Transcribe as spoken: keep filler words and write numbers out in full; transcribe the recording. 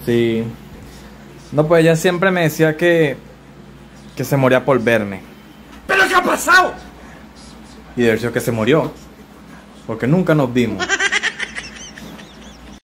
Sí. No, pues ella siempre me decía que, que se moría por verme. ¿Pero qué ha pasado? Y de hecho que se murió. Porque nunca nos vimos.